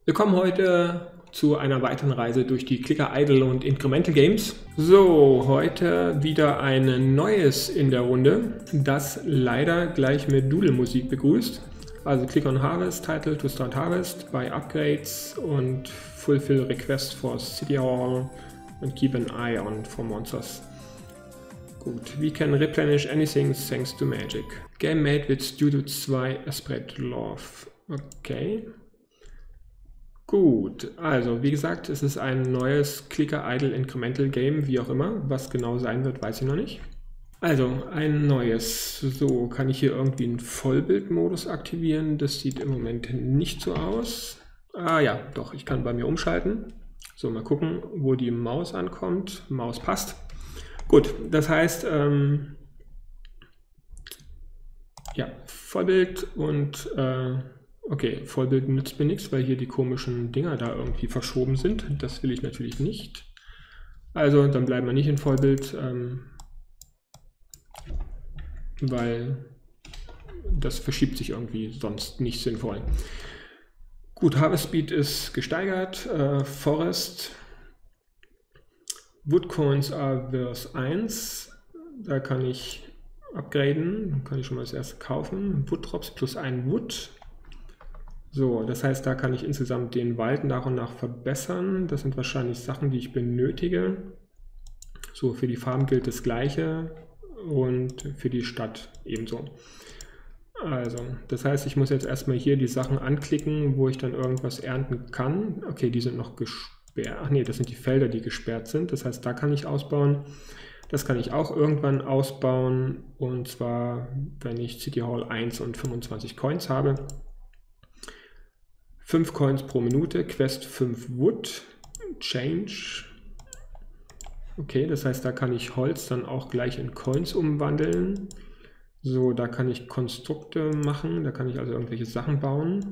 Willkommen heute zu einer weiteren Reise durch die Clicker Idle und Incremental Games. So, heute wieder ein neues in der Runde, das leider gleich mit Doodle-Musik begrüßt. Also Click on Harvest, Title to Start Harvest, Buy Upgrades und Fulfill Request for City Hall und Keep an Eye on for Monsters. Gut, we can replenish anything thanks to magic. Game made with Studio 2 Spread Love. Okay. Gut, also wie gesagt, es ist ein neues Clicker Idle Incremental Game, wie auch immer. Was genau sein wird, weiß ich noch nicht. Also ein neues. So, kann ich hier irgendwie einen Vollbildmodus aktivieren? Das sieht im Moment nicht so aus. Ah ja, doch, ich kann bei mir umschalten. So, mal gucken, wo die Maus ankommt. Maus passt. Gut, das heißt, ja, Vollbild und okay, Vollbild nützt mir nichts, weil hier die komischen Dinger da irgendwie verschoben sind. Das will ich natürlich nicht. Also dann bleiben wir nicht in Vollbild, weil das verschiebt sich irgendwie sonst nicht sinnvoll. Gut, Harvest Speed ist gesteigert. Forest. Wood Coins are Verse 1. Da kann ich upgraden. Kann ich schon mal das erste kaufen. Wood Drops plus ein Wood. So, das heißt, da kann ich insgesamt den Wald nach und nach verbessern. Das sind wahrscheinlich Sachen, die ich benötige. So, für die Farm gilt das Gleiche und für die Stadt ebenso. Also, das heißt, ich muss jetzt erstmal hier die Sachen anklicken, wo ich dann irgendwas ernten kann. Okay, die sind noch gesperrt. Ach nee, das sind die Felder, die gesperrt sind. Das heißt, da kann ich ausbauen. Das kann ich auch irgendwann ausbauen. Und zwar, wenn ich City Hall 1 und 25 Coins habe. 5 Coins pro Minute, Quest 5 Wood, Change. Okay, das heißt, da kann ich Holz dann auch gleich in Coins umwandeln. So, da kann ich Konstrukte machen, da kann ich also irgendwelche Sachen bauen.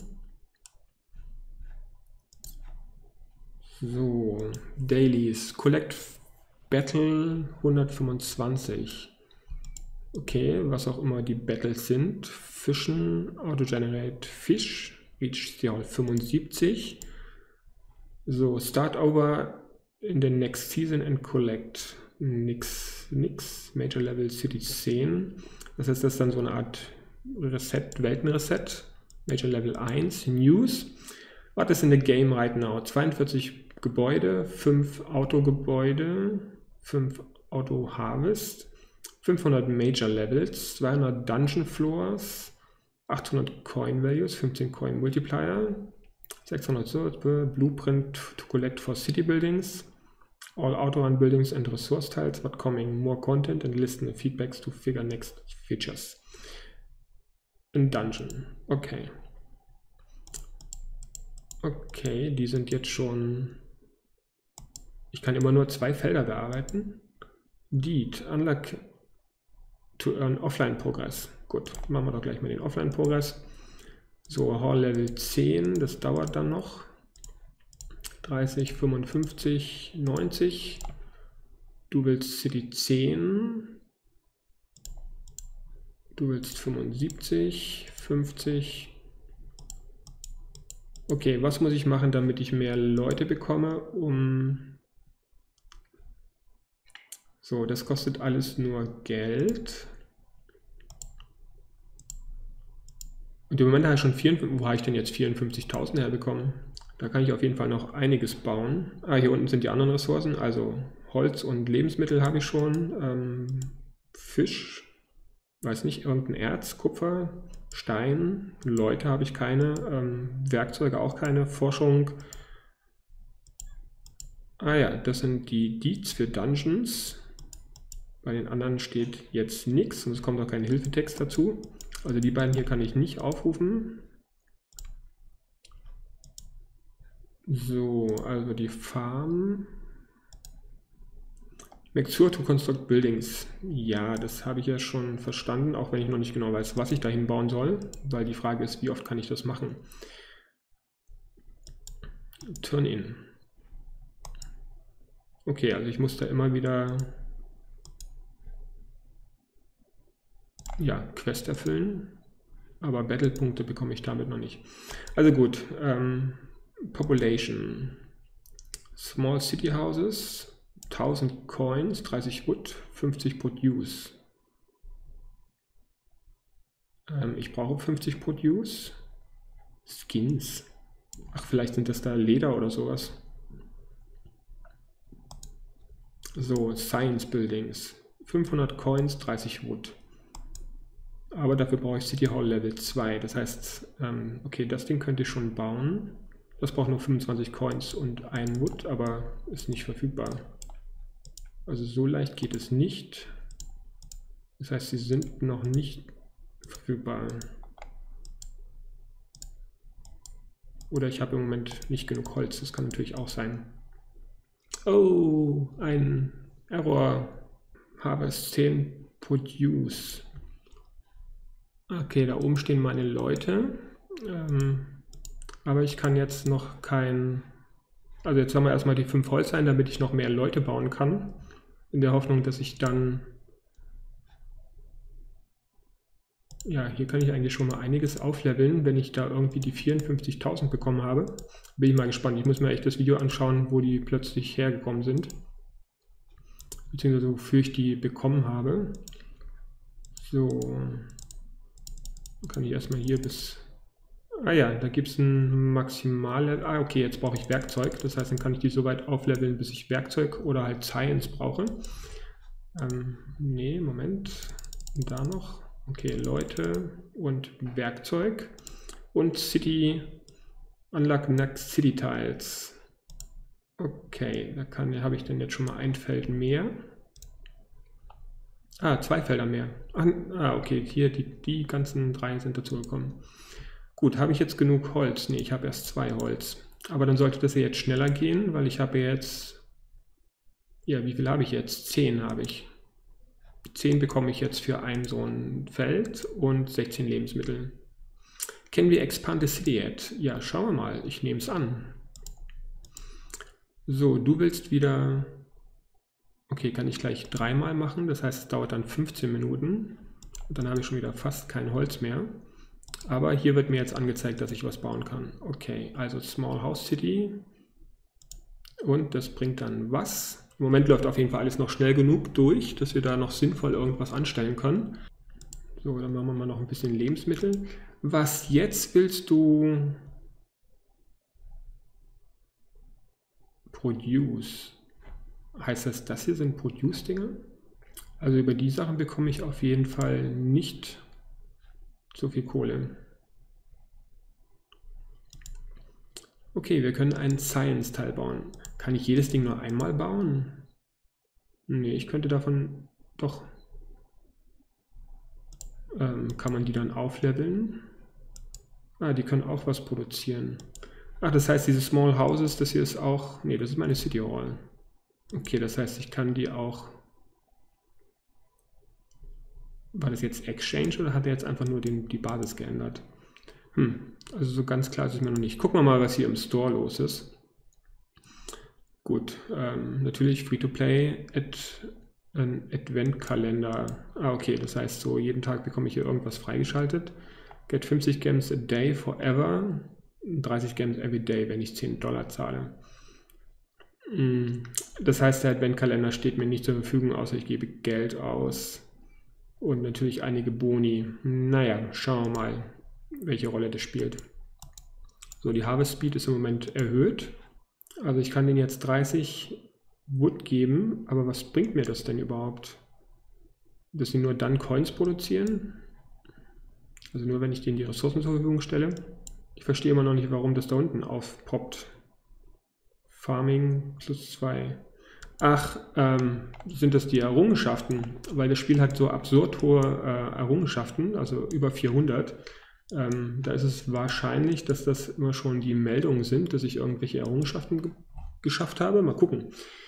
So, Dailies, Collect Battle 125. Okay, was auch immer die Battles sind. Fischen, Auto-Generate Fish. Reach City Hall 75. So, Start over in the next season and collect. Nix. Major Level City 10. Das heißt, das ist dann so eine Art Reset, Weltenreset. Major Level 1. News. What is in the game right now? 42 Gebäude, 5 Autogebäude, 5 Auto Harvest, 500 Major Levels, 200 Dungeon Floors, 800 Coin Values, 15 Coin Multiplier, 600 Search, Blueprint to collect for city buildings, all auto run buildings and resource tiles, but coming more content and listen the feedbacks to figure next features. In Dungeon, okay. Okay, die sind jetzt schon... Ich kann immer nur 2 Felder bearbeiten. Deed, unlock to earn Offline Progress. Gut, machen wir doch gleich mal den Offline Progress. So, Hall Level 10, das dauert dann noch. 30, 55, 90. Du willst City 10. Du willst 75, 50. Okay, was muss ich machen, damit ich mehr Leute bekomme, So, das kostet alles nur Geld. Und im Moment habe ich schon 54, wo habe ich denn jetzt 54.000 herbekommen? Da kann ich auf jeden Fall noch einiges bauen. Ah, hier unten sind die anderen Ressourcen, also Holz und Lebensmittel habe ich schon. Fisch, weiß nicht, irgendein Erz, Kupfer, Stein, Leute habe ich keine, Werkzeuge auch keine, Forschung. Ah ja, das sind die Deeds für Dungeons. Bei den anderen steht jetzt nichts und es kommt auch kein Hilfetext dazu. Also die beiden hier kann ich nicht aufrufen. So, also die Farm. Make sure to construct buildings. Ja, das habe ich ja schon verstanden, auch wenn ich noch nicht genau weiß, was ich dahin bauen soll, weil die Frage ist, wie oft kann ich das machen. Turn in. Okay, also ich muss da immer wieder Quest erfüllen, aber Battle-Punkte bekomme ich damit noch nicht. Also gut, Population. Small City Houses, 1000 Coins, 30 Wood, 50 Produce. Ich brauche 50 Produce. Skins. Ach, vielleicht sind das da Leder oder sowas. So, Science Buildings. 500 Coins, 30 Wood. Aber dafür brauche ich City Hall Level 2. Das heißt, okay, das Ding könnte ich schon bauen. Das braucht nur 25 Coins und 1 Wood, aber ist nicht verfügbar. Also so leicht geht es nicht. Das heißt, sie sind noch nicht verfügbar. Oder ich habe im Moment nicht genug Holz. Das kann natürlich auch sein. Oh, ein Error. Harvest 10 Produce. Okay, da oben stehen meine Leute. Aber ich kann jetzt noch kein... Also jetzt haben wir erstmal die 5 Holz ein, damit ich noch mehr Leute bauen kann. In der Hoffnung, dass ich dann... Ja, hier kann ich eigentlich schon mal einiges aufleveln, wenn ich da irgendwie die 54.000 bekommen habe. Bin ich mal gespannt. Ich muss mir echt das Video anschauen, wo die plötzlich hergekommen sind. Beziehungsweise wofür ich die bekommen habe. So. Dann kann ich erstmal hier bis... Ah ja, da gibt es ein Maximal... Ah, okay, jetzt brauche ich Werkzeug. Das heißt, dann kann ich die so weit aufleveln, bis ich Werkzeug oder halt Science brauche. Nee, Moment. Da noch. Okay, Leute und Werkzeug. Und City... Unlock Next City Tiles. Okay, da habe ich dann jetzt schon mal ein Feld mehr. Ah, 2 Felder mehr. Ah, okay, hier die ganzen 3 sind dazu gekommen. Gut, habe ich jetzt genug Holz? Ne, ich habe erst 2 Holz. Aber dann sollte das ja jetzt schneller gehen, weil ich habe jetzt... Ja, wie viel habe ich jetzt? 10 habe ich. 10 bekomme ich jetzt für ein so ein Feld und 16 Lebensmittel. Can we expand the city yet? Ja, schauen wir mal. Ich nehme es an. So, du willst wieder... Okay, kann ich gleich 3-mal machen. Das heißt, es dauert dann 15 Minuten. Und dann habe ich schon wieder fast kein Holz mehr. Aber hier wird mir jetzt angezeigt, dass ich was bauen kann. Okay, also Small House City. Und das bringt dann was? Im Moment läuft auf jeden Fall alles noch schnell genug durch, dass wir da noch sinnvoll irgendwas anstellen können. So, dann machen wir mal noch ein bisschen Lebensmittel. Was jetzt willst du? Produce. Heißt das hier sind Produce-Dinger? Also über die Sachen bekomme ich auf jeden Fall nicht so viel Kohle. Okay, wir können einen Science-Teil bauen. Kann ich jedes Ding nur einmal bauen? Nee, ich könnte davon doch... kann man die dann aufleveln? Ah, die können auch was produzieren. Ach, das heißt, diese Small Houses, das hier ist auch... Nee, das ist meine City Hall. Okay, das heißt, ich kann die auch... War das jetzt Exchange oder hat er jetzt einfach nur die Basis geändert? Also so ganz klar ist es mir noch nicht. Gucken wir mal, was hier im Store los ist. Gut, natürlich Free-to-Play, Adventkalender. Ah, okay, das heißt so, jeden Tag bekomme ich hier irgendwas freigeschaltet. Get 50 Gems a day forever, 30 Gems every day, wenn ich $10 zahle. Das heißt, der Adventkalender steht mir nicht zur Verfügung, außer ich gebe Geld aus. Und natürlich einige Boni. Naja, schauen wir mal, welche Rolle das spielt. So, die Harvest Speed ist im Moment erhöht. Also ich kann denen jetzt 30 Wood geben, aber was bringt mir das denn überhaupt? Dass sie nur dann Coins produzieren? Also nur wenn ich denen die Ressourcen zur Verfügung stelle? Ich verstehe immer noch nicht, warum das da unten aufpoppt. Farming plus 2. Ach, sind das die Errungenschaften? Weil das Spiel hat so absurd hohe Errungenschaften, also über 400. Da ist es wahrscheinlich, dass das immer schon die Meldungen sind, dass ich irgendwelche Errungenschaften geschafft habe. Mal gucken.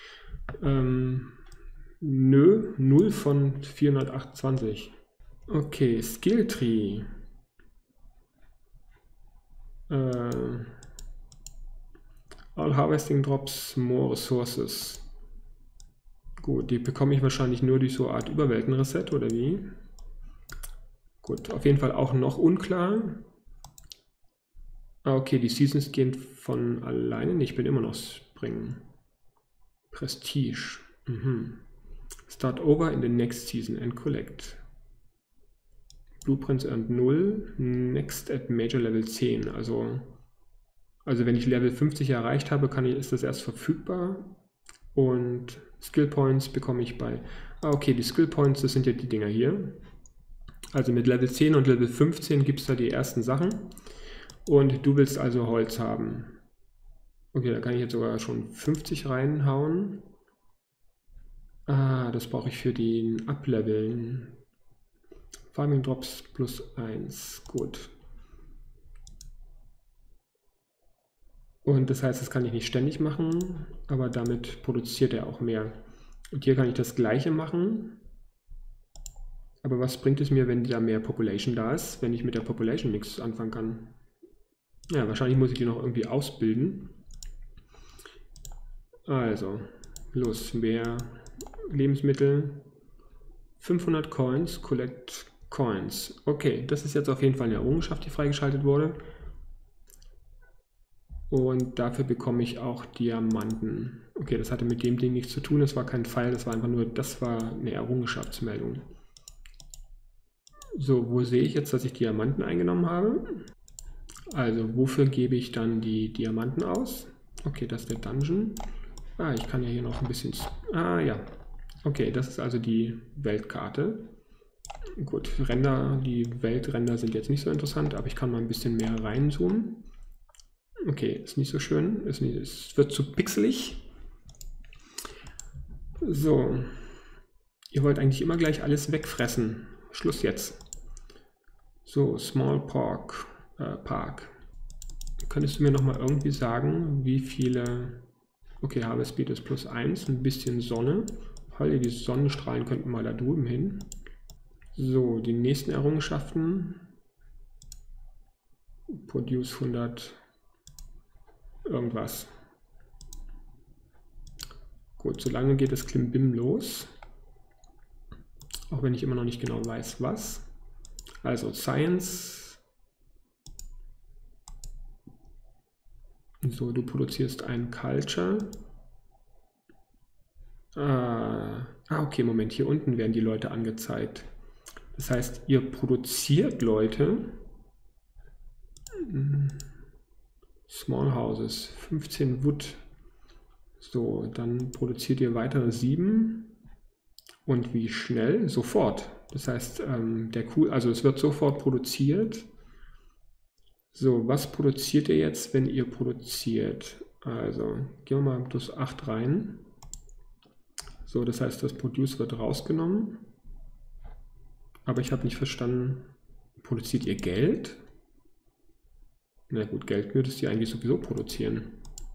Nö, 0 von 428. Okay, Skill Tree. All Harvesting Drops more Resources. Gut, die bekomme ich wahrscheinlich nur durch so eine Art Überwelten-Reset, oder wie? Gut, auf jeden Fall auch noch unklar. Ah, okay, die Seasons gehen von alleine. Nee, ich bin immer noch Spring. Prestige. Start over in the next season and collect. Blueprints earned 0. Next at Major Level 10. Also wenn ich Level 50 erreicht habe, ist das erst verfügbar. Und Skill Points bekomme ich bei... Ah, okay, die Skill Points, das sind ja die Dinger hier. Also mit Level 10 und Level 15 gibt es da die ersten Sachen. Und du willst also Holz haben. Okay, da kann ich jetzt sogar schon 50 reinhauen. Ah, das brauche ich für den Upleveln. Farming Drops plus 1. Gut. Und das heißt, das kann ich nicht ständig machen, aber damit produziert er auch mehr. Und hier kann ich das Gleiche machen. Aber was bringt es mir, wenn da mehr Population da ist, wenn ich mit der Population nichts anfangen kann? Ja, wahrscheinlich muss ich die noch irgendwie ausbilden. Also, los, mehr Lebensmittel. 500 Coins, Collect Coins. Okay, das ist jetzt auf jeden Fall eine Errungenschaft, die freigeschaltet wurde. Und dafür bekomme ich auch Diamanten. Okay, das hatte mit dem Ding nichts zu tun, das war kein Pfeil, das war einfach nur, das war eine Errungenschaftsmeldung. So, wo sehe ich jetzt, dass ich Diamanten eingenommen habe? Also, wofür gebe ich dann die Diamanten aus? Okay, das ist der Dungeon. Ah, ich kann ja hier noch ein bisschen... Ah, ja. Okay, das ist also die Weltkarte. Gut, Ränder, die Weltränder sind jetzt nicht so interessant, aber ich kann mal ein bisschen mehr reinzoomen. Okay, ist nicht so schön, es wird zu pixelig. So, ihr wollt eigentlich immer gleich alles wegfressen. Schluss jetzt. So, Small Park. Könntest du mir nochmal irgendwie sagen, wie viele... Okay, Harvest Speed ist plus 1, ein bisschen Sonne. Weil die Sonnenstrahlen könnten mal da drüben hin. So, die nächsten Errungenschaften. Produce 100... irgendwas. Gut, solange geht das Klimbim los. Auch wenn ich immer noch nicht genau weiß, was. Also Science. So, du produzierst ein Culture. Okay, Moment, hier unten werden die Leute angezeigt. Das heißt, ihr produziert Leute. Small Houses, 15 Wood. So, dann produziert ihr weitere 7. Und wie schnell? Sofort. Das heißt, also es wird sofort produziert. So, was produziert ihr jetzt, wenn ihr produziert? Also, gehen wir mal plus 8 rein. So, das heißt, das Produce wird rausgenommen. Aber ich habe nicht verstanden, produziert ihr Geld? Na gut, Geld würdest ihr eigentlich sowieso produzieren.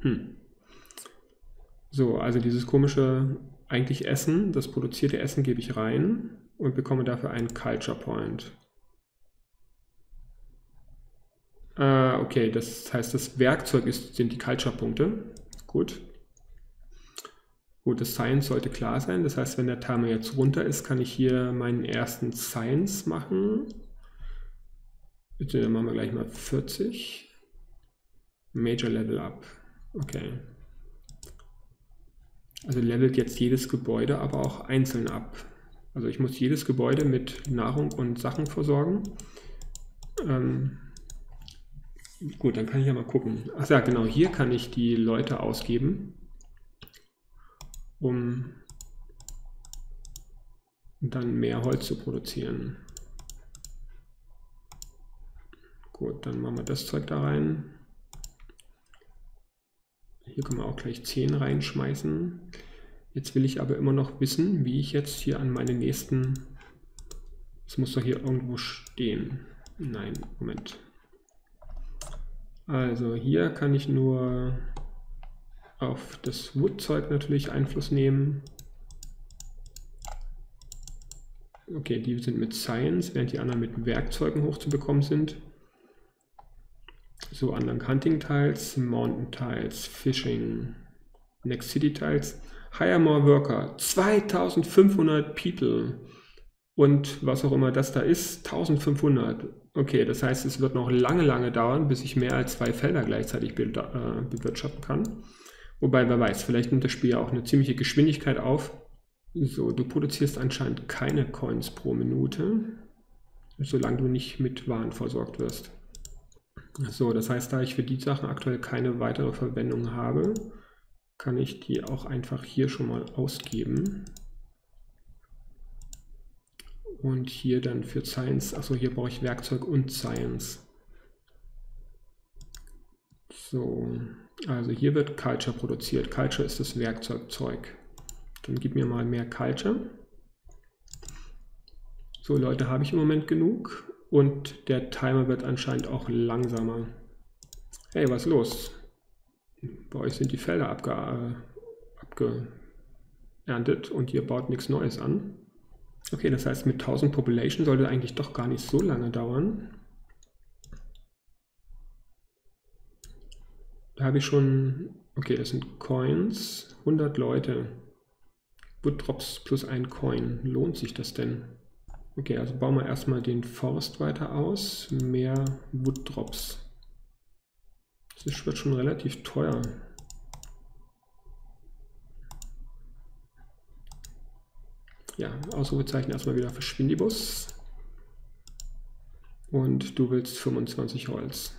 So, also dieses komische, eigentlich Essen, das produzierte Essen gebe ich rein und bekomme dafür einen Culture Point. Okay, das heißt, das Werkzeug sind die Culture-Punkte. Gut. Gut, das Science sollte klar sein. Das heißt, wenn der Timer jetzt runter ist, kann ich hier meinen ersten Science machen. Bitte, dann machen wir gleich mal 40. Major Level Up. Okay. Also levelt jetzt jedes Gebäude aber auch einzeln ab. Also ich muss jedes Gebäude mit Nahrung und Sachen versorgen. Gut, dann kann ich ja mal gucken. Ach ja, genau, hier kann ich die Leute ausgeben, um dann mehr Holz zu produzieren. Gut, dann machen wir das Zeug da rein. Hier können wir auch gleich 10 reinschmeißen. Jetzt will ich aber immer noch wissen, wie ich jetzt hier an meine nächsten... Es muss doch hier irgendwo stehen. Nein, Moment. Also hier kann ich nur auf das Wood-Zeug natürlich Einfluss nehmen. Okay, die sind mit Science, während die anderen mit Werkzeugen hochzubekommen sind. So, anderen Hunting Tiles, Mountain Tiles, Fishing, Next City Tiles. Hire more worker, 2500 people. Und was auch immer das da ist, 1500. Okay, das heißt, es wird noch lange, lange dauern, bis ich mehr als 2 Felder gleichzeitig bewirtschaften kann. Wobei, wer weiß, vielleicht nimmt das Spiel ja auch eine ziemliche Geschwindigkeit auf. So, du produzierst anscheinend keine Coins pro Minute, solange du nicht mit Waren versorgt wirst. So, das heißt, da ich für die Sachen aktuell keine weitere Verwendung habe, kann ich die auch einfach hier schon mal ausgeben. Und hier dann für Science, achso, hier brauche ich Werkzeug und Science. So, also hier wird Culture produziert. Culture ist das Werkzeugzeug. Dann gib mir mal mehr Culture. So, Leute, habe ich im Moment genug. Und der Timer wird anscheinend auch langsamer. Hey, was ist los? Bei euch sind die Felder abgeerntet und ihr baut nichts Neues an. Okay, das heißt, mit 1000 Population sollte eigentlich doch gar nicht so lange dauern. Da habe ich schon, okay, das sind Coins, 100 Leute. Wood Drops plus ein Coin. Lohnt sich das denn? Okay, also bauen wir erstmal den Forst weiter aus. Mehr Wood Drops. Das wird schon relativ teuer. Ja, Ausrufezeichen erstmal wieder für Schwindibus. Und du willst 25 Holz.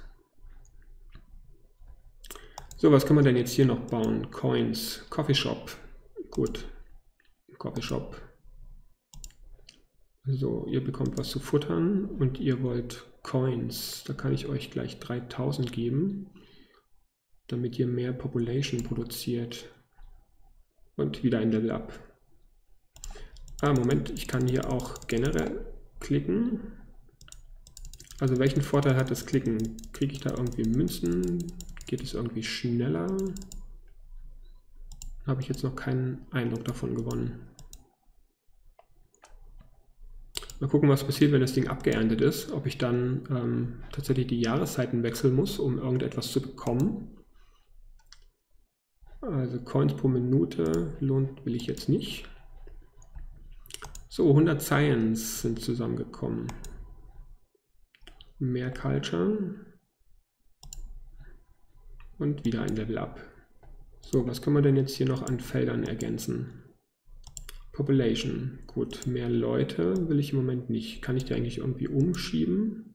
So, was kann man denn jetzt hier noch bauen? Coins, Coffeeshop. Gut, Coffeeshop. So, ihr bekommt was zu futtern und ihr wollt Coins. Da kann ich euch gleich 3000 geben, damit ihr mehr Population produziert. Und wieder ein Level Up. Ah, Moment, ich kann hier auch generell klicken. Also welchen Vorteil hat das Klicken? Kriege ich da irgendwie Münzen? Geht es irgendwie schneller? Habe ich jetzt noch keinen Eindruck davon gewonnen. Mal gucken, was passiert, wenn das Ding abgeerntet ist. Ob ich dann tatsächlich die Jahreszeiten wechseln muss, um irgendetwas zu bekommen. Also Coins pro Minute will ich jetzt nicht. So, 100 Science sind zusammengekommen. Mehr Culture. Und wieder ein Level Up. So, was können wir denn jetzt hier noch an Feldern ergänzen? Population. Gut, mehr Leute will ich im Moment nicht. Kann ich die eigentlich irgendwie umschieben?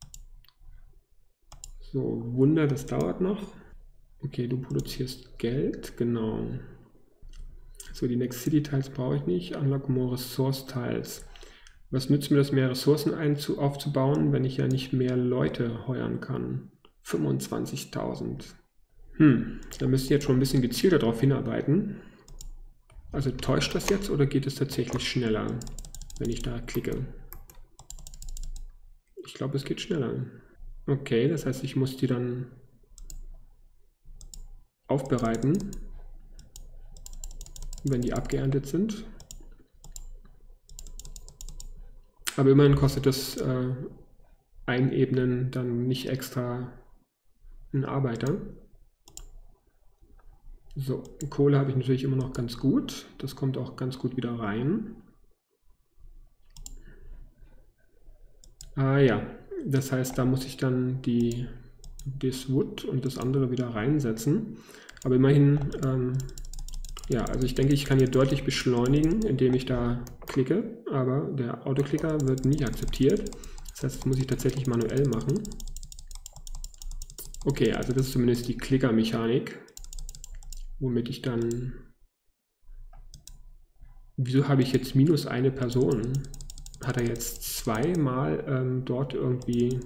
So, Wunder, das dauert noch. Okay, du produzierst Geld, genau. So, die Next City Tiles brauche ich nicht. Unlock more Resource Tiles. Was nützt mir das, mehr Ressourcen aufzubauen, wenn ich ja nicht mehr Leute heuern kann? 25.000. Da müsst ihr jetzt schon ein bisschen gezielter darauf hinarbeiten. Also täuscht das jetzt oder geht es tatsächlich schneller, wenn ich da klicke? Ich glaube, es geht schneller. Okay, das heißt, ich muss die dann aufbereiten, wenn die abgeerntet sind. Aber immerhin kostet das Einebnen dann nicht extra einen Arbeiter. So, Kohle habe ich natürlich immer noch ganz gut. Das kommt auch ganz gut wieder rein. Ah ja, das heißt, da muss ich dann das Wood und das andere wieder reinsetzen. Aber immerhin, ja, also ich denke, ich kann hier deutlich beschleunigen, indem ich da klicke. Aber der Autoklicker wird nie akzeptiert. Das heißt, das muss ich tatsächlich manuell machen. Okay, also das ist zumindest die Klicker-Mechanik. Womit ich dann... Wieso habe ich jetzt minus eine Person? Hat er jetzt zweimal dort irgendwie...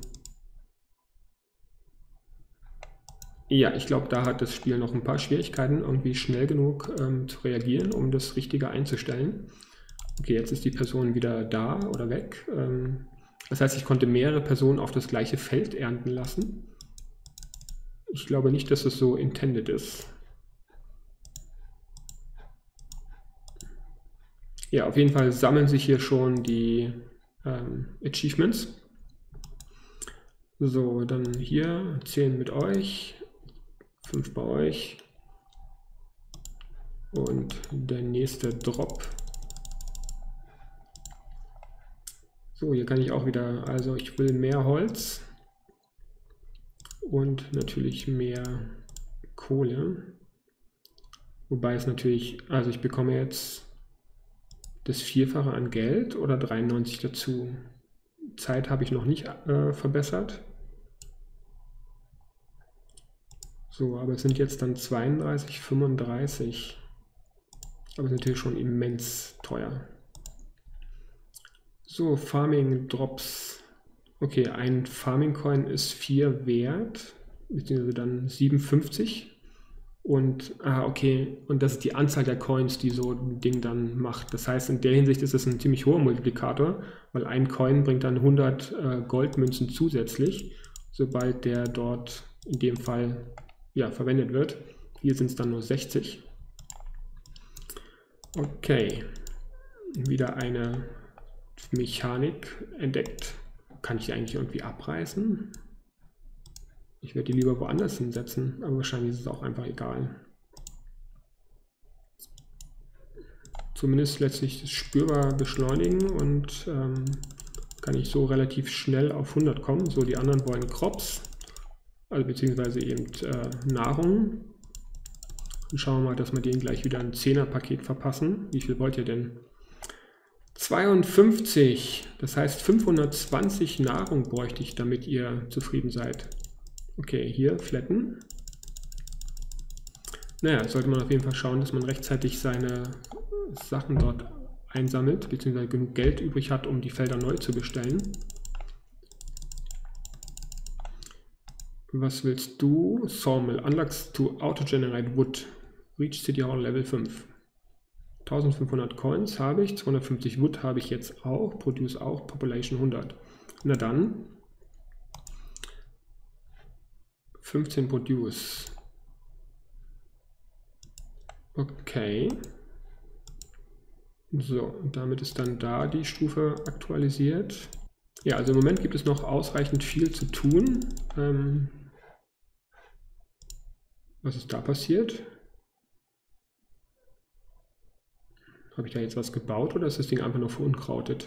Ja, ich glaube, da hat das Spiel noch ein paar Schwierigkeiten, irgendwie schnell genug zu reagieren, um das Richtige einzustellen. Okay, jetzt ist die Person wieder da oder weg. Das heißt, ich konnte mehrere Personen auf das gleiche Feld ernten lassen. Ich glaube nicht, dass es so intended ist. Ja, auf jeden Fall sammeln sich hier schon die Achievements. So, dann hier 10 mit euch, 5 bei euch und der nächste Drop So, hier kann ich auch wieder, also ich will mehr Holz und natürlich mehr Kohle. Wobei es natürlich, also ich bekomme jetzt das Vierfache an Geld oder 93 dazu. Zeit habe ich noch nicht verbessert. So, aber es sind jetzt dann 32, 35. Aber es ist natürlich schon immens teuer. So, Farming Drops. Okay, ein Farming Coin ist 4 wert, beziehungsweise dann 57. Und, okay, und das ist die Anzahl der Coins, die so ein Ding dann macht. Das heißt, in der Hinsicht ist es ein ziemlich hoher Multiplikator, weil ein Coin bringt dann 100 Goldmünzen zusätzlich, sobald der dort in dem Fall ja, verwendet wird. Hier sind es dann nur 60. Okay, wieder eine Mechanik entdeckt. Kann ich die eigentlich irgendwie abreißen? Ich werde die lieber woanders hinsetzen, aber wahrscheinlich ist es auch einfach egal. Zumindest lässt sich das spürbar beschleunigen und kann ich so relativ schnell auf 100 kommen. So, die anderen wollen Crops, also beziehungsweise eben Nahrung. Und schauen wir mal, dass wir denen gleich wieder ein 10er-Paket verpassen. Wie viel wollt ihr denn? 52, das heißt 520 Nahrung bräuchte ich, damit ihr zufrieden seid. Okay, hier flatten. Naja, sollte man auf jeden Fall schauen, dass man rechtzeitig seine Sachen dort einsammelt, beziehungsweise genug Geld übrig hat, um die Felder neu zu bestellen. Was willst du? Sawmill, unlocks to auto-generate wood. Reach City Hall Level 5. 1500 Coins habe ich, 250 Wood habe ich jetzt auch, Produce auch, Population 100. Na dann, 15 Produce. Okay. So, und damit ist dann da die Stufe aktualisiert. Ja, also im Moment gibt es noch ausreichend viel zu tun. Was ist da passiert? Habe ich da jetzt was gebaut oder ist das Ding einfach nur verunkrautet?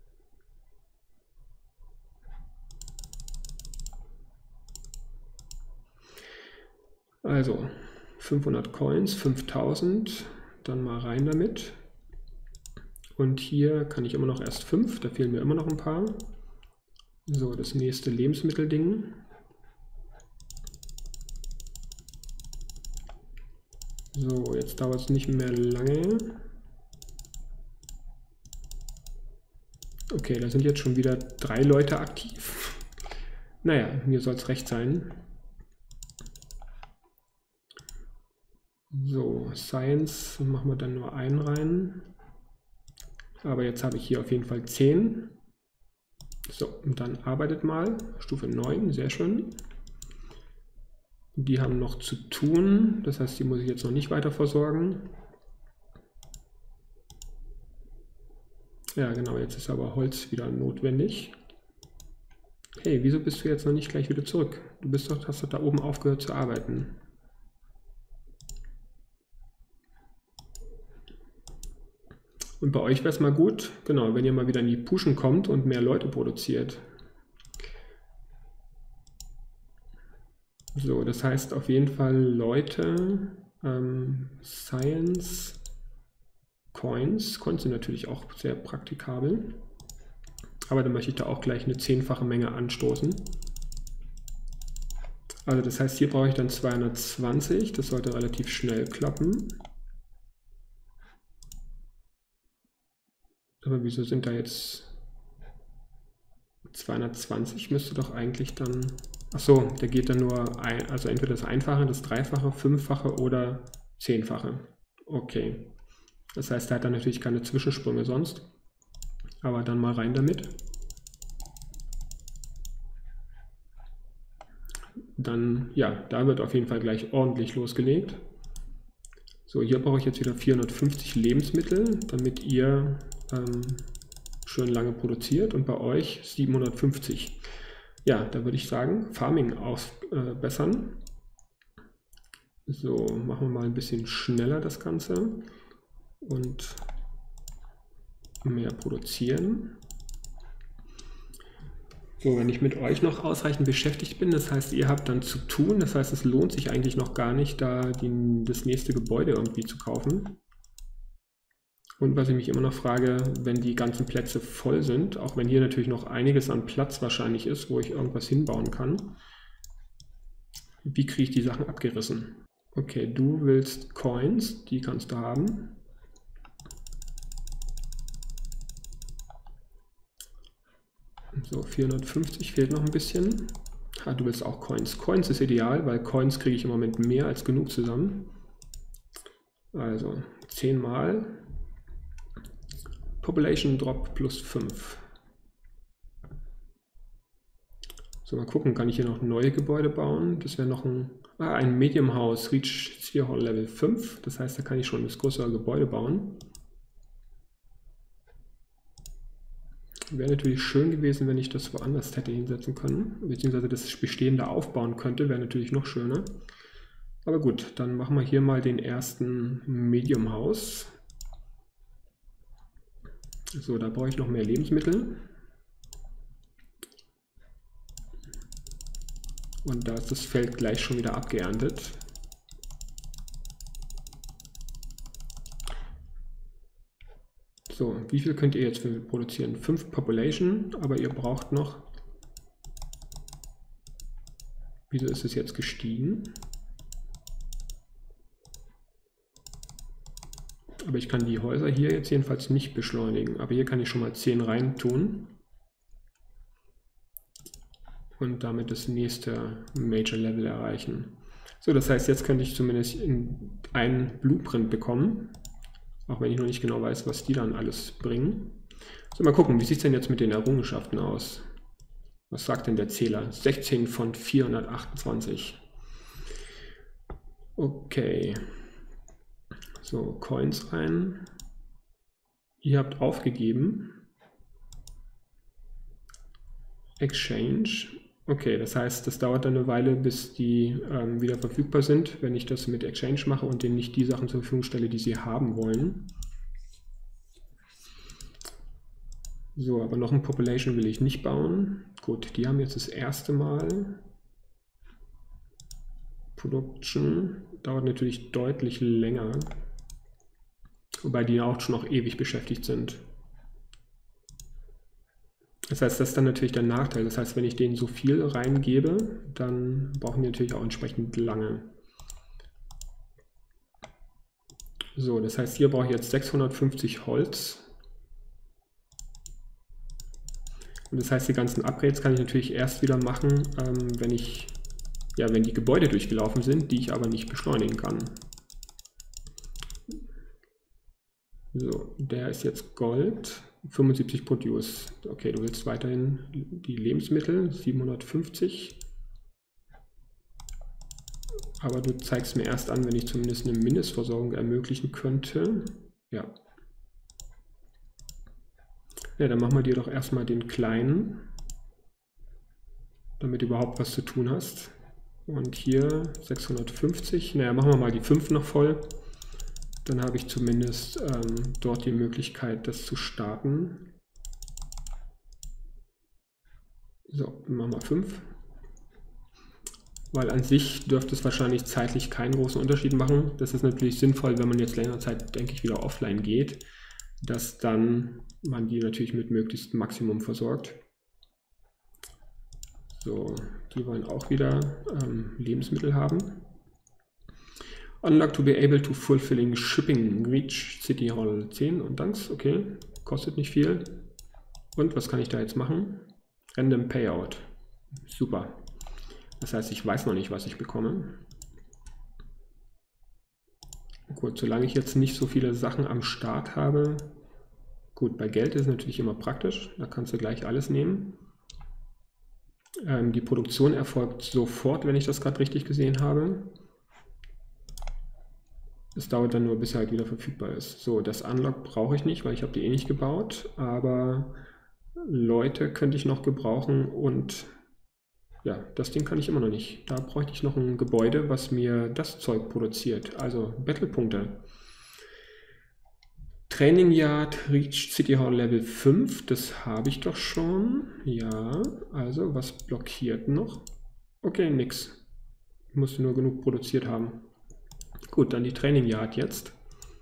Also 500 Coins, 5000, dann mal rein damit. Und hier kann ich immer noch erst 5, da fehlen mir immer noch ein paar. So, das nächste Lebensmittelding. So, jetzt dauert es nicht mehr lange. Okay, da sind jetzt schon wieder 3 Leute aktiv. Naja, mir soll es recht sein. So, Science machen wir dann nur einen rein. Aber jetzt habe ich hier auf jeden Fall 10. So, und dann arbeitet mal. Stufe 9, sehr schön. Die haben noch zu tun, das heißt, die muss ich jetzt noch nicht weiter versorgen. Ja, genau, jetzt ist aber Holz wieder notwendig. Hey, wieso bist du jetzt noch nicht gleich wieder zurück? Du hast doch da oben aufgehört zu arbeiten. Und bei euch wäre es mal gut, genau, wenn ihr mal wieder in die Pushen kommt und mehr Leute produziert. So, das heißt auf jeden Fall Leute, Science, Coins. Coins sind natürlich auch sehr praktikabel. Aber dann möchte ich da auch gleich eine 10-fache Menge anstoßen. Also das heißt, hier brauche ich dann 220. Das sollte relativ schnell klappen. Aber wieso sind da jetzt 220? Müsste doch eigentlich dann... Achso, der geht dann nur, also entweder das Einfache, das Dreifache, 5-fache oder 10-fache. Okay. Das heißt, er hat dann natürlich keine Zwischensprünge sonst. Aber dann mal rein damit. Dann, ja, da wird auf jeden Fall gleich ordentlich losgelegt. So, hier brauche ich jetzt wieder 450 Lebensmittel, damit ihr schön lange produziert. Und bei euch 750. Ja, da würde ich sagen, Farming ausbessern. So, machen wir mal ein bisschen schneller das Ganze. Und mehr produzieren. So, wenn ich mit euch noch ausreichend beschäftigt bin, das heißt, ihr habt dann zu tun, das heißt, es lohnt sich eigentlich noch gar nicht, da das nächste Gebäude irgendwie zu kaufen. Und was ich mich immer noch frage, wenn die ganzen Plätze voll sind, auch wenn hier natürlich noch einiges an Platz wahrscheinlich ist, wo ich irgendwas hinbauen kann, wie kriege ich die Sachen abgerissen? Okay, du willst Coins, die kannst du haben. So, 450 fehlt noch ein bisschen. Ah, du willst auch Coins. Coins ist ideal, weil Coins kriege ich im Moment mehr als genug zusammen. Also 10 Mal. Population Drop plus 5. So, mal gucken, kann ich hier noch neue Gebäude bauen? Das wäre noch ein Medium House, Reach Sphere Hall Level 5. Das heißt, da kann ich schon das größere Gebäude bauen. Wäre natürlich schön gewesen, wenn ich das woanders hätte hinsetzen können, beziehungsweise das Bestehende aufbauen könnte, wäre natürlich noch schöner. Aber gut, dann machen wir hier mal den ersten Medium House. So, da brauche ich noch mehr Lebensmittel. Und da ist das Feld gleich schon wieder abgeerntet. So, wie viel könnt ihr jetzt produzieren? 5 Population, aber ihr braucht noch... Wieso ist es jetzt gestiegen? Aber ich kann die Häuser hier jetzt jedenfalls nicht beschleunigen. Aber hier kann ich schon mal 10 rein tun. Und damit das nächste Major Level erreichen. So, das heißt, jetzt könnte ich zumindest einen Blueprint bekommen. Auch wenn ich noch nicht genau weiß, was die dann alles bringen. So, mal gucken, wie sieht es denn jetzt mit den Errungenschaften aus? Was sagt denn der Zähler? 16 von 428. Okay. So, Coins rein. Ihr habt aufgegeben. Exchange. Okay, das heißt, das dauert dann eine Weile, bis die wieder verfügbar sind, wenn ich das mit Exchange mache und denen nicht die Sachen zur Verfügung stelle, die sie haben wollen. So, aber noch ein Population will ich nicht bauen. Gut, die haben jetzt das erste Mal. Production dauert natürlich deutlich länger, wobei die auch schon noch ewig beschäftigt sind. Das heißt, das ist dann natürlich der Nachteil. Das heißt, wenn ich denen so viel reingebe, dann brauchen die natürlich auch entsprechend lange. So, das heißt, hier brauche ich jetzt 650 Holz. Und das heißt, die ganzen Upgrades kann ich natürlich erst wieder machen, wenn die Gebäude durchgelaufen sind, die ich aber nicht beschleunigen kann. So, der ist jetzt Gold. 75 Produce. Okay, du willst weiterhin die Lebensmittel, 750. Aber du zeigst mir erst an, wenn ich zumindest eine Mindestversorgung ermöglichen könnte. Ja. Ja, dann machen wir dir doch erstmal den kleinen, damit du überhaupt was zu tun hast. Und hier 650. Naja, machen wir mal die 5 noch voll. Dann habe ich zumindest dort die Möglichkeit, das zu starten. So, machen wir 5. Weil an sich dürfte es wahrscheinlich zeitlich keinen großen Unterschied machen. Das ist natürlich sinnvoll, wenn man jetzt längere Zeit, denke ich, wieder offline geht, dass dann man die natürlich mit möglichst Maximum versorgt. So, die wollen auch wieder Lebensmittel haben. Unlock to be able to fulfilling shipping reach City Hall 10 und Danks. Okay, kostet nicht viel. Und was kann ich da jetzt machen? Random Payout. Super. Das heißt, ich weiß noch nicht, was ich bekomme. Gut, solange ich jetzt nicht so viele Sachen am Start habe. Gut, bei Geld ist es natürlich immer praktisch. Da kannst du gleich alles nehmen. Die Produktion erfolgt sofort, wenn ich das gerade richtig gesehen habe. Es dauert dann nur, bis er halt wieder verfügbar ist. So, das Unlock brauche ich nicht, weil ich habe die eh nicht gebaut. Aber Leute könnte ich noch gebrauchen und ja, das Ding kann ich immer noch nicht. Da bräuchte ich noch ein Gebäude, was mir das Zeug produziert. Also Battlepunkte. Training Yard Reach City Hall Level 5, das habe ich doch schon. Ja, also was blockiert noch? Okay, nix. Ich musste nur genug produziert haben. Gut, dann die Training Yard jetzt.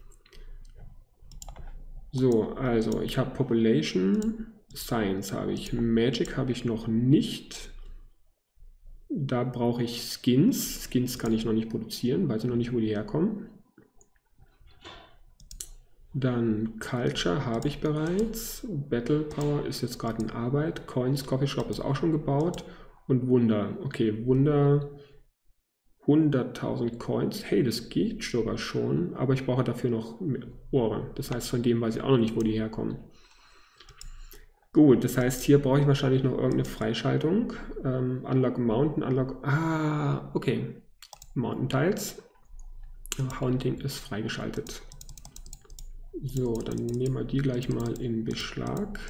So, also ich habe Population, Science habe ich, Magic habe ich noch nicht. Da brauche ich Skins. Skins kann ich noch nicht produzieren, weiß ich noch nicht, wo die herkommen. Dann Culture habe ich bereits. Battle Power ist jetzt gerade in Arbeit. Coins, Coffee Shop ist auch schon gebaut. Und Wunder. Okay, Wunder 100.000 Coins. Hey, das geht sogar schon. Aber ich brauche dafür noch Ohren. Das heißt, von dem weiß ich auch noch nicht, wo die herkommen. Gut, das heißt, hier brauche ich wahrscheinlich noch irgendeine Freischaltung. Unlock Mountain, Unlock... Ah, okay. Mountain Tiles. Hunting ist freigeschaltet. So, dann nehmen wir die gleich mal in Beschlag.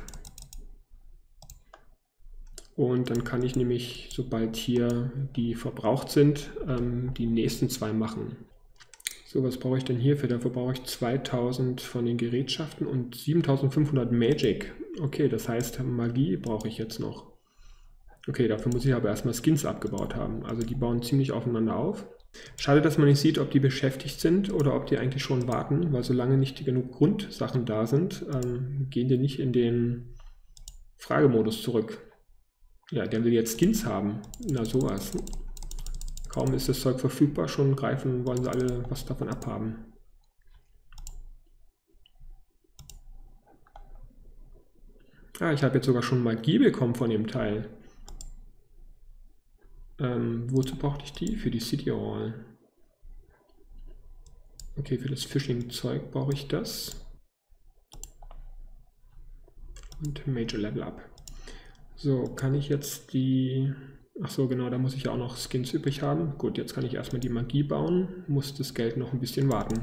Und dann kann ich nämlich, sobald hier die verbraucht sind, die nächsten 2 machen. So, was brauche ich denn hierfür? Dafür brauche ich 2000 von den Gerätschaften und 7500 Magic. Okay, das heißt, Magie brauche ich jetzt noch. Okay, dafür muss ich aber erstmal Skins abgebaut haben. Also die bauen ziemlich aufeinander auf. Schade, dass man nicht sieht, ob die beschäftigt sind oder ob die eigentlich schon warten, weil solange nicht genug Grundsachen da sind, gehen die nicht in den Fragemodus zurück. Ja, der will jetzt Skins haben. Na sowas. Kaum ist das Zeug verfügbar, schon greifen, wollen sie alle was davon abhaben. Ah, ich habe jetzt sogar schon Magie bekommen von dem Teil. Wozu brauchte ich die? Für die City Hall. Okay, für das Fishing-Zeug brauche ich das. Und Major Level Up. So, kann ich jetzt die... Ach so, genau, da muss ich ja auch noch Skins übrig haben. Gut, jetzt kann ich erstmal die Magie bauen. Muss das Geld noch ein bisschen warten.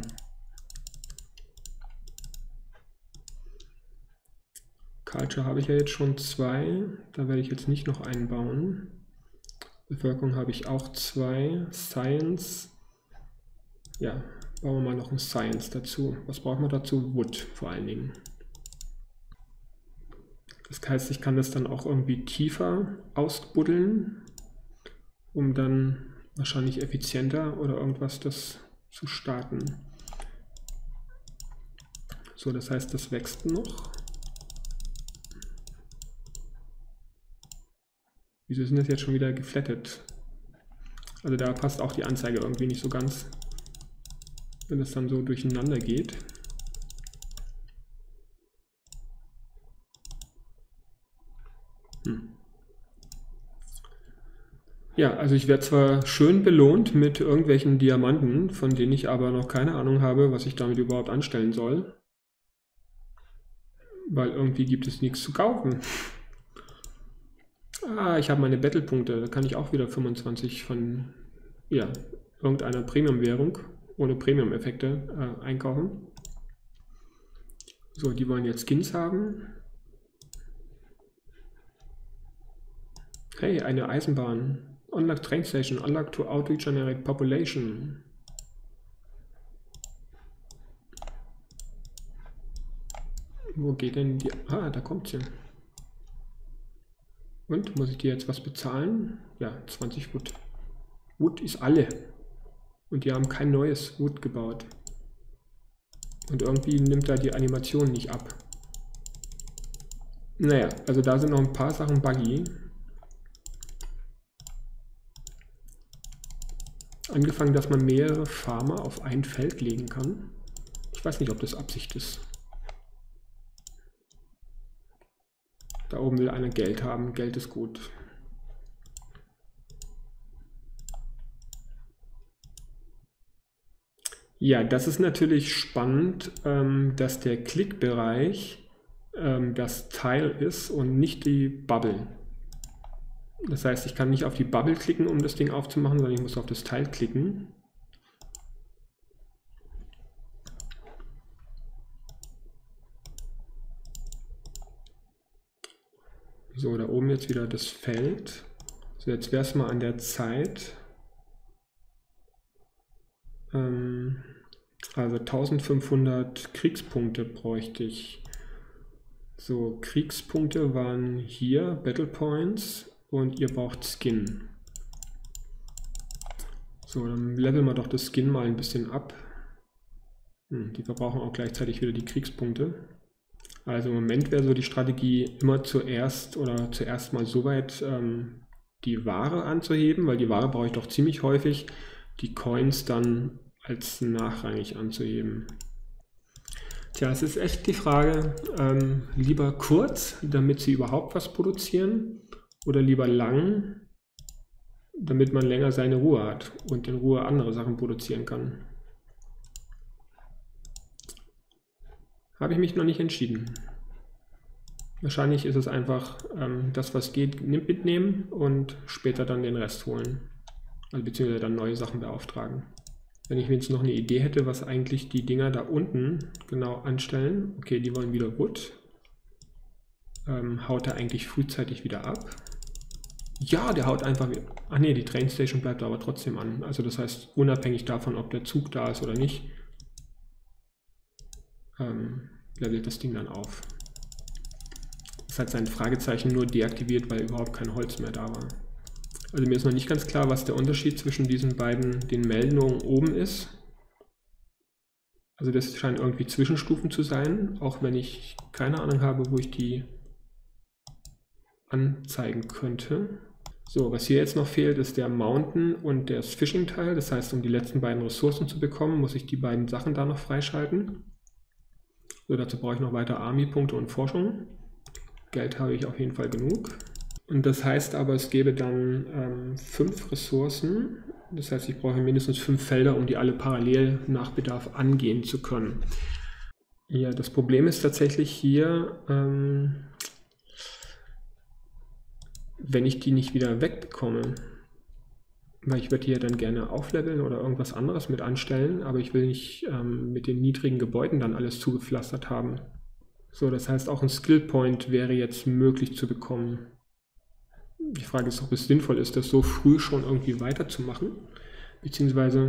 Culture habe ich ja jetzt schon 2. Da werde ich jetzt nicht noch einen bauen. Bevölkerung habe ich auch 2. Science. Ja, bauen wir mal noch ein Science dazu. Was brauchen wir dazu? Wood vor allen Dingen. Das heißt, ich kann das dann auch irgendwie tiefer ausbuddeln, um dann wahrscheinlich effizienter oder irgendwas das zu starten. So, das heißt, das wächst noch. Wieso sind das jetzt schon wieder geflattet? Also da passt auch die Anzeige irgendwie nicht so ganz, wenn es dann so durcheinander geht. Ja, also ich werde zwar schön belohnt mit irgendwelchen Diamanten, von denen ich aber noch keine Ahnung habe, was ich damit überhaupt anstellen soll. Weil irgendwie gibt es nichts zu kaufen. Ah, ich habe meine Battle-Punkte, da kann ich auch wieder 25 von ja, irgendeiner Premium-Währung ohne Premium-Effekte einkaufen. So, die wollen jetzt Skins haben. Hey, eine Eisenbahn. Unlock Train Station, unlock to auto-generate population. Wo geht denn die? Ah, da kommt sie. Und, muss ich dir jetzt was bezahlen? Ja, 20 Wood. Wood ist alle. Und die haben kein neues Wood gebaut. Und irgendwie nimmt da die Animation nicht ab. Naja, also da sind noch ein paar Sachen buggy. Angefangen, dass man mehrere Farmer auf ein Feld legen kann. Ich weiß nicht, ob das Absicht ist. Da oben will einer Geld haben. Geld ist gut. Ja, das ist natürlich spannend, dass der Klickbereich das Tile ist und nicht die Bubble. Das heißt, ich kann nicht auf die Bubble klicken, um das Ding aufzumachen, sondern ich muss auf das Tile klicken. So, da oben jetzt wieder das Feld. So, jetzt wäre es mal an der Zeit. Also 1500 Kriegspunkte bräuchte ich. So, Kriegspunkte waren hier, Battle Points, und ihr braucht Skin. So, dann leveln wir doch das Skin mal ein bisschen ab. Die verbrauchen auch gleichzeitig wieder die Kriegspunkte. Also im Moment wäre so die Strategie, immer zuerst mal so weit die Ware anzuheben, weil die Ware brauche ich doch ziemlich häufig, die Coins dann als nachrangig anzuheben. Tja, es ist echt die Frage, lieber kurz, damit sie überhaupt was produzieren, oder lieber lang, damit man länger seine Ruhe hat und in Ruhe andere Sachen produzieren kann. Habe ich mich noch nicht entschieden. Wahrscheinlich ist es einfach das, was geht, mitnehmen und später dann den Rest holen. Also beziehungsweise dann neue Sachen beauftragen. Wenn ich jetzt noch eine Idee hätte, was eigentlich die Dinger da unten genau anstellen. Okay, die wollen wieder Wood. Haut er eigentlich frühzeitig wieder ab? Ja, der haut einfach wieder. Ach nee, die Trainstation bleibt aber trotzdem an. Also das heißt, unabhängig davon, ob der Zug da ist oder nicht, levelt das Ding dann auf. Es hat sein Fragezeichen nur deaktiviert, weil überhaupt kein Holz mehr da war. Also mir ist noch nicht ganz klar, was der Unterschied zwischen diesen beiden, den Meldungen oben ist. Also das scheinen irgendwie Zwischenstufen zu sein, auch wenn ich keine Ahnung habe, wo ich die anzeigen könnte. So, was hier jetzt noch fehlt, ist der Mountain und das Fishing-Teil. Das heißt, um die letzten beiden Ressourcen zu bekommen, muss ich die beiden Sachen da noch freischalten. So, dazu brauche ich noch weiter Army-Punkte und Forschung. Geld habe ich auf jeden Fall genug. Und das heißt aber, es gäbe dann 5 Ressourcen. Das heißt, ich brauche mindestens 5 Felder, um die alle parallel nach Bedarf angehen zu können. Ja, das Problem ist tatsächlich hier, wenn ich die nicht wieder wegbekomme, weil ich würde hier dann gerne aufleveln oder irgendwas anderes mit anstellen, aber ich will nicht mit den niedrigen Gebäuden dann alles zugepflastert haben. So, das heißt, auch ein Skill Point wäre jetzt möglich zu bekommen. Die Frage ist, ob es sinnvoll ist, das so früh schon irgendwie weiterzumachen, beziehungsweise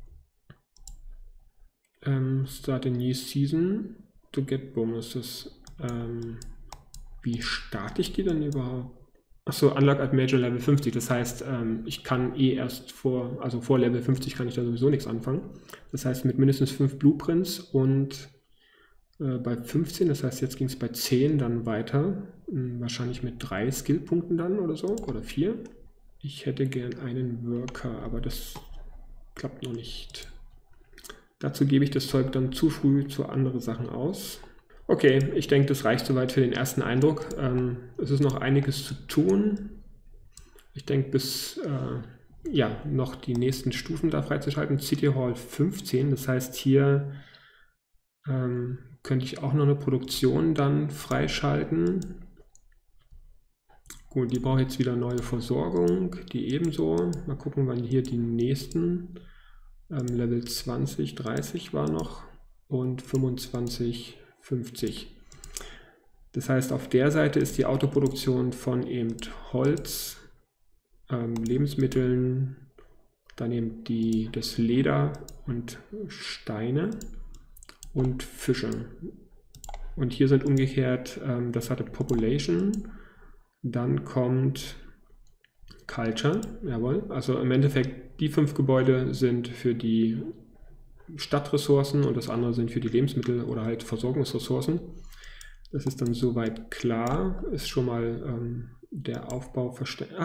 start a new season to get bonuses. Wie starte ich die dann überhaupt? Achso, Unlock at Major Level 50, das heißt, ich kann erst vor Level 50 kann ich da sowieso nichts anfangen. Das heißt, mit mindestens 5 Blueprints und bei 15, das heißt, jetzt ging es bei 10 dann weiter, wahrscheinlich mit 3 Skillpunkten dann oder so, oder 4. Ich hätte gern einen Worker, aber das klappt noch nicht. Dazu gebe ich das Zeug dann zu früh zu anderen Sachen aus. Okay, ich denke, das reicht soweit für den ersten Eindruck. Es ist noch einiges zu tun. Ich denke, bis noch die nächsten Stufen da freizuschalten. City Hall 15, das heißt, hier könnte ich auch noch eine Produktion dann freischalten. Gut, die braucht jetzt wieder neue Versorgung, die ebenso. Mal gucken, wann hier die nächsten. Level 20, 30 war noch und 25, 50. Das heißt, auf der Seite ist die Autoproduktion von eben Holz, Lebensmitteln, dann eben das Leder und Steine und Fische. Und hier sind umgekehrt, das hatte Population, dann kommt Culture, jawohl, also im Endeffekt die 5 Gebäude sind für die Stadtressourcen und das andere sind für die Lebensmittel oder halt Versorgungsressourcen. Das ist dann soweit klar, ist schon mal der Aufbau verstanden.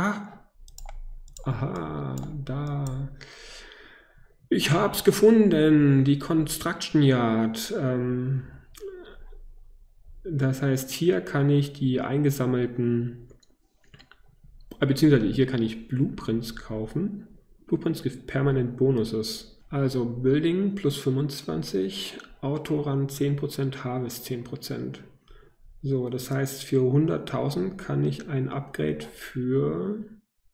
Aha, da. Ich habe es gefunden, die Construction Yard. Das heißt, hier kann ich die eingesammelten, beziehungsweise hier kann ich Blueprints kaufen. Blueprints give permanent bonuses. Also Building plus 25, Autorun 10%, Harvest 10%. So, das heißt, für 100.000 kann ich ein Upgrade für,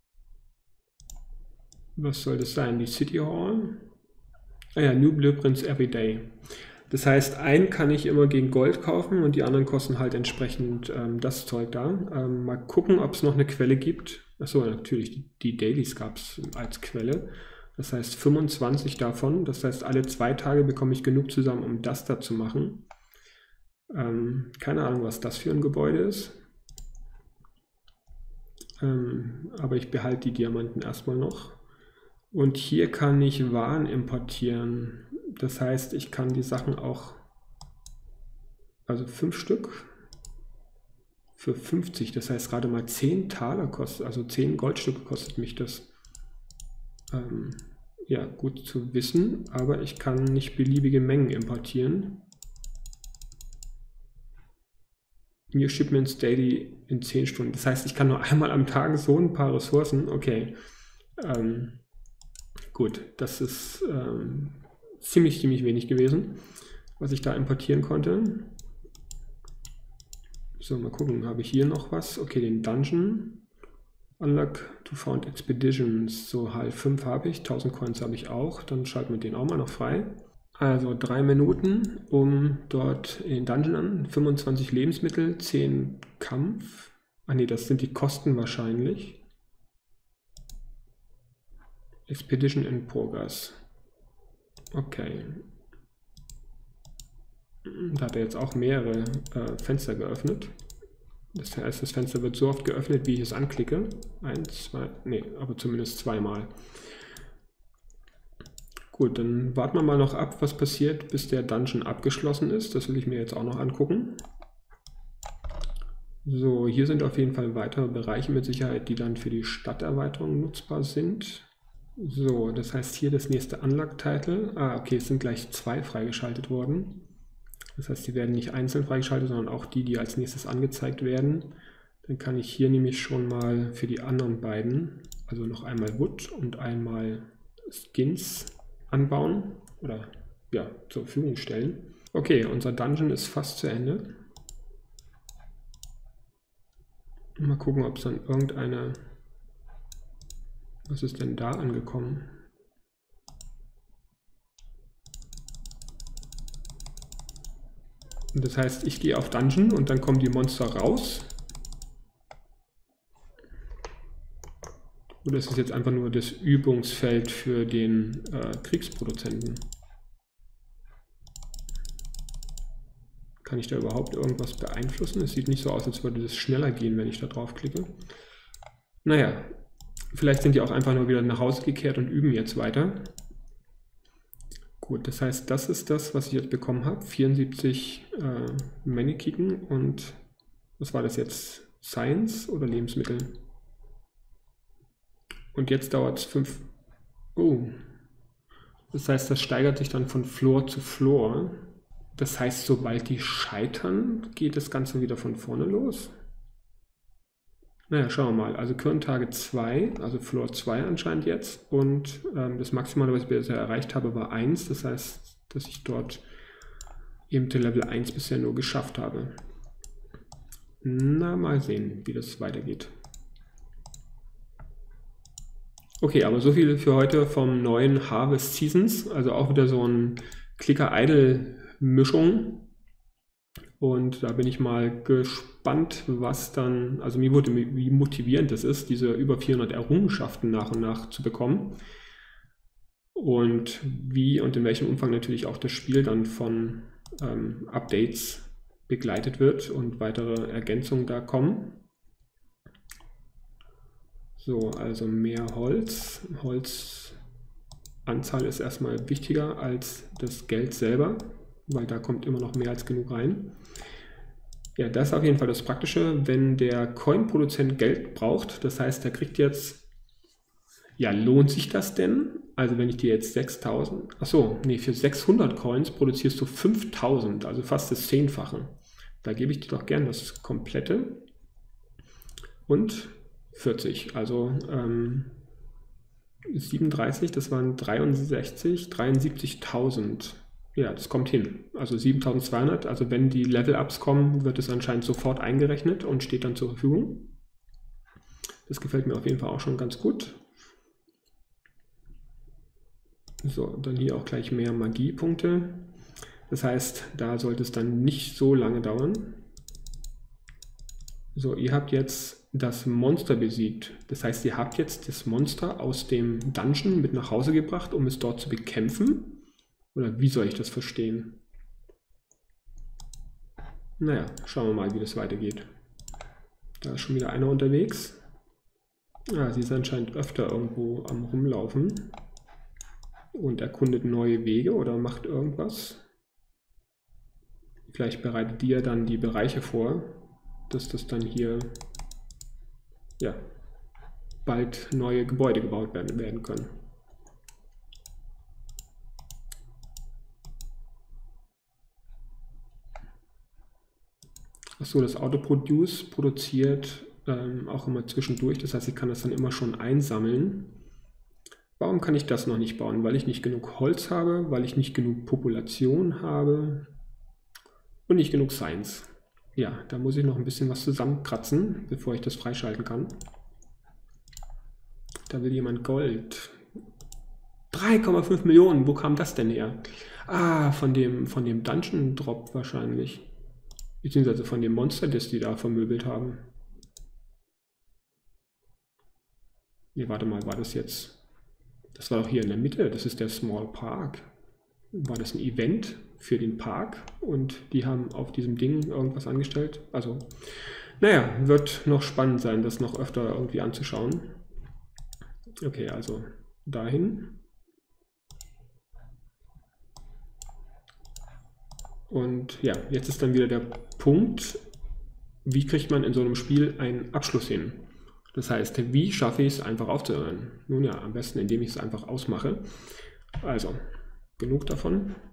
was soll das sein, die City Hall? Ah ja, New Blueprints every day. Das heißt, einen kann ich immer gegen Gold kaufen und die anderen kosten halt entsprechend das Zeug da. Mal gucken, ob es noch eine Quelle gibt. Achso, natürlich, die Dailies gab es als Quelle. Das heißt 25 davon. Das heißt, alle 2 Tage bekomme ich genug zusammen, um das da zu machen. Keine Ahnung, was das für ein Gebäude ist. Aber ich behalte die Diamanten erstmal noch. Und hier kann ich Waren importieren. Das heißt, ich kann die Sachen auch, also 5 Stück für 50. Das heißt, gerade mal 10 Taler kostet, also 10 Goldstücke kostet mich das. Ja, gut zu wissen, aber ich kann nicht beliebige Mengen importieren. New Shipments Daily in 10 Stunden. Das heißt, ich kann nur einmal am Tag so ein paar Ressourcen. Okay. Gut, das ist ziemlich wenig gewesen, was ich da importieren konnte. So, mal gucken, habe ich hier noch was? Okay, den Dungeon. Unlock to found Expeditions. So, H5 habe ich, 1000 Coins habe ich auch. Dann schalten wir den auch mal noch frei. Also 3 Minuten, um dort in den Dungeon an. 25 Lebensmittel, 10 Kampf. Ah ne, das sind die Kosten wahrscheinlich. Expedition in Progress. Okay. Da hat er jetzt auch mehrere Fenster geöffnet. Das heißt, das Fenster wird so oft geöffnet, wie ich es anklicke. 1, 2, nee, aber zumindest 2-mal. Gut, dann warten wir mal noch ab, was passiert, bis der Dungeon abgeschlossen ist. Das will ich mir jetzt auch noch angucken. So, hier sind auf jeden Fall weitere Bereiche mit Sicherheit, die dann für die Stadterweiterung nutzbar sind. So, das heißt hier das nächste Unlock-Title. Ah, okay, es sind gleich 2 freigeschaltet worden. Das heißt, die werden nicht einzeln freigeschaltet, sondern auch die, die als nächstes angezeigt werden. Dann kann ich hier nämlich schon mal für die anderen beiden, also noch einmal Wood und einmal Skins anbauen oder ja, zur Verfügung stellen. Okay, unser Dungeon ist fast zu Ende. Mal gucken, ob es dann irgendeine... Was ist denn da angekommen? Das heißt, ich gehe auf Dungeon und dann kommen die Monster raus. Oder ist es jetzt einfach nur das Übungsfeld für den Kriegsproduzenten? Kann ich da überhaupt irgendwas beeinflussen? Es sieht nicht so aus, als würde das schneller gehen, wenn ich da drauf klicke. Naja, vielleicht sind die auch einfach nur wieder nach Hause gekehrt und üben jetzt weiter. Gut, das heißt, das ist das, was ich jetzt bekommen habe. 74 Menge-Kicken und was war das jetzt? Science oder Lebensmittel? Und jetzt dauert es 5... Oh. Das heißt, das steigert sich dann von Floor zu Floor. Das heißt, sobald die scheitern, geht das Ganze wieder von vorne los. Naja, schauen wir mal. Also Current-Tage 2, also Floor 2 anscheinend jetzt. Und das Maximale, was ich bisher erreicht habe, war 1. Das heißt, dass ich dort eben zu Level 1 bisher nur geschafft habe. Na, mal sehen, wie das weitergeht. Okay, aber so viel für heute vom neuen Harvest Seasons. Also auch wieder so ein Clicker-Idle-Mischung. Und da bin ich mal gespannt, was dann, also mir wurde, wie motivierend es ist, diese über 400 Errungenschaften nach und nach zu bekommen. Und wie und in welchem Umfang natürlich auch das Spiel dann von Updates begleitet wird und weitere Ergänzungen da kommen. So, also mehr Holz. Holzanzahl ist erstmal wichtiger als das Geld selber, weil da kommt immer noch mehr als genug rein. Ja, das ist auf jeden Fall das Praktische, wenn der Coin-Produzent Geld braucht. Das heißt, der kriegt jetzt, ja, lohnt sich das denn? Also wenn ich dir jetzt 6000, achso, nee, für 600 Coins produzierst du 5000, also fast das 10-fache. Da gebe ich dir doch gern das Komplette. Und 40, also 37, das waren 73.000. Ja, das kommt hin. Also 7200, also wenn die Level-Ups kommen, wird es anscheinend sofort eingerechnet und steht dann zur Verfügung. Das gefällt mir auf jeden Fall auch schon ganz gut. So, dann hier auch gleich mehr Magiepunkte. Das heißt, da sollte es dann nicht so lange dauern. So, ihr habt jetzt das Monster besiegt. Das heißt, ihr habt jetzt das Monster aus dem Dungeon mit nach Hause gebracht, um es dort zu bekämpfen? Oder wie soll ich das verstehen? Naja, schauen wir mal, wie das weitergeht. Da ist schon wieder einer unterwegs. Ja, sie ist anscheinend öfter irgendwo am Rumlaufen und erkundet neue Wege oder macht irgendwas. Vielleicht bereitet die ja dann die Bereiche vor, dass das dann hier ja, bald neue Gebäude gebaut werden können. Achso, das Autoproduce produziert auch immer zwischendurch, das heißt, ich kann das dann immer schon einsammeln. Warum kann ich das noch nicht bauen? Weil ich nicht genug Holz habe, weil ich nicht genug Population habe und nicht genug Science. Ja, da muss ich noch ein bisschen was zusammenkratzen, bevor ich das freischalten kann. Da will jemand Gold. 3,5 Millionen, wo kam das denn her? Ah, von dem Dungeon Drop wahrscheinlich. Beziehungsweise von dem Monster, das die da vermöbelt haben. Ne, warte mal, war das jetzt... Das war doch hier in der Mitte, das ist der Small Park. War das ein Event für den Park? Und die haben auf diesem Ding irgendwas angestellt? Also, naja, wird noch spannend sein, das noch öfter irgendwie anzuschauen. Okay, also dahin. Und ja, jetzt ist dann wieder der Punkt, wie kriegt man in so einem Spiel einen Abschluss hin? Das heißt, wie schaffe ich es einfach aufzuhören? Nun ja, am besten, indem ich es einfach ausmache. Also, genug davon.